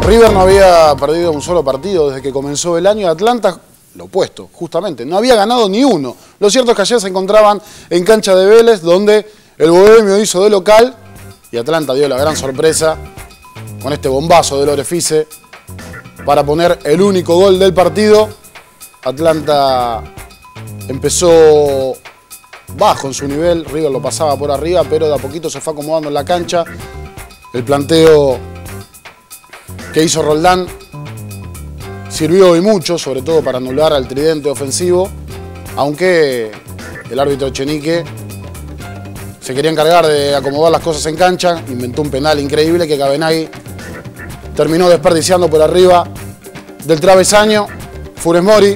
River no había perdido un solo partido desde que comenzó el año. Atlanta, lo opuesto, justamente, no había ganado ni uno. Lo cierto es que ayer se encontraban en cancha de Vélez, donde el Bohemio hizo de local y Atlanta dio la gran sorpresa con este bombazo del Orefice para poner el único gol del partido. Atlanta empezó bajo en su nivel, River lo pasaba por arriba, pero de a poquito se fue acomodando en la cancha. El planteo que hizo Roldán sirvió y mucho, sobre todo para anular al tridente ofensivo, aunque el árbitro Echenique se quería encargar de acomodar las cosas en cancha, inventó un penal increíble que Cabenagui terminó desperdiciando por arriba del travesaño. Funes Mori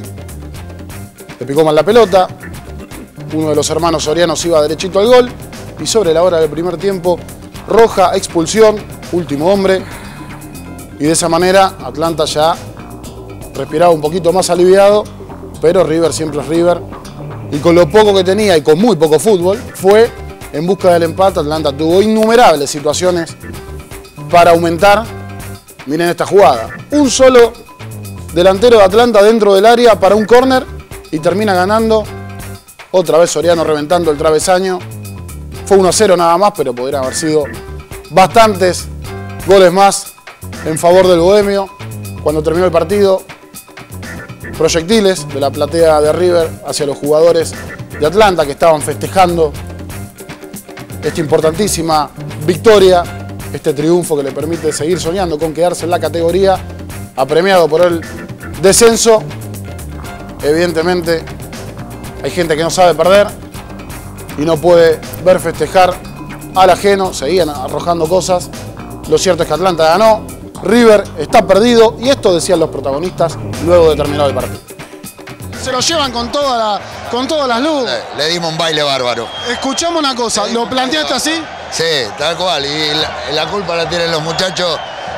le picó mal la pelota, uno de los hermanos sorianos iba derechito al gol y sobre la hora del primer tiempo, roja, expulsión, último hombre, y de esa manera Atlanta ya respiraba un poquito más aliviado, pero River siempre es River, y con lo poco que tenía y con muy poco fútbol, fue en busca del empate. Atlanta tuvo innumerables situaciones para aumentar. Miren esta jugada, un solo delantero de Atlanta dentro del área para un córner y termina ganando. Otra vez Soriano reventando el travesaño. Fue 1-0 nada más, pero podrían haber sido bastantes goles más en favor del Bohemio. Cuando terminó el partido, proyectiles de la platea de River hacia los jugadores de Atlanta que estaban festejando esta importantísima victoria, este triunfo que le permite seguir soñando con quedarse en la categoría, apremiado por el descenso. Evidentemente hay gente que no sabe perder y no puede ver festejar al ajeno, seguían arrojando cosas. Lo cierto es que Atlanta ganó, River está perdido y esto decían los protagonistas luego de terminar el partido. Se lo llevan con todas las luces. Le dimos un baile bárbaro. Escuchamos una cosa, ¿lo planteaste así? Sí, tal cual. Y la culpa la tienen los muchachos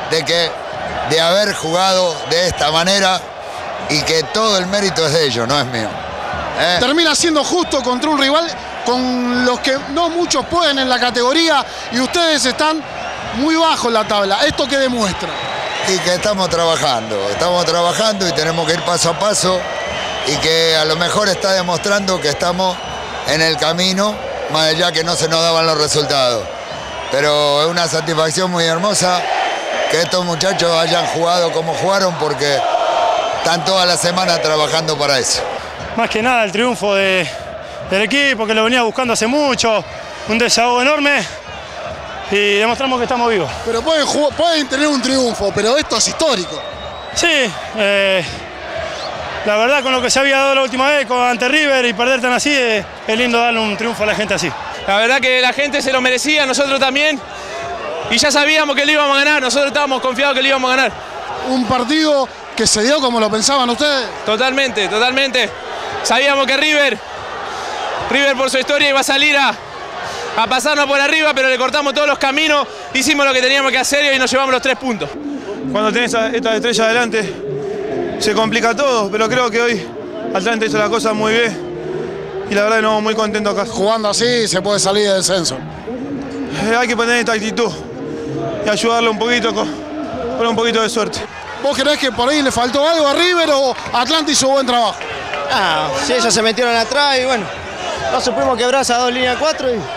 de haber jugado de esta manera y que todo el mérito es de ellos, no es mío. Termina siendo justo contra un rival con los que no muchos pueden en la categoría y ustedes están muy bajo en la tabla. ¿Esto qué demuestra? Y que estamos trabajando y tenemos que ir paso a paso y que a lo mejor está demostrando que estamos en el camino, más allá que no se nos daban los resultados. Pero es una satisfacción muy hermosa que estos muchachos hayan jugado como jugaron porque están toda la semana trabajando para eso. Más que nada el triunfo del equipo que lo venía buscando hace mucho, un desahogo enorme y demostramos que estamos vivos. Pero pueden tener un triunfo, pero esto es histórico. Sí, la verdad con lo que se había dado la última vez ante River y perder tan así, es lindo darle un triunfo a la gente así. La verdad que la gente se lo merecía, nosotros también, y ya sabíamos que lo íbamos a ganar, nosotros estábamos confiados que lo íbamos a ganar. Un partido que se dio como lo pensaban ustedes. Totalmente, totalmente. Sabíamos que River por su historia iba a salir a pasarnos por arriba, pero le cortamos todos los caminos, hicimos lo que teníamos que hacer y nos llevamos los 3 puntos. Cuando tenés esta estrella adelante se complica todo, pero creo que hoy Atlanta hizo la cosa muy bien y la verdad no, muy contento acá. Jugando así se puede salir del descenso. Hay que poner esta actitud y ayudarle un poquito con un poquito de suerte. ¿Vos creés que por ahí le faltó algo a River o Atlanta hizo buen trabajo? Sí, ellos se metieron atrás y bueno, no supimos quebrar esas 2 líneas 4 y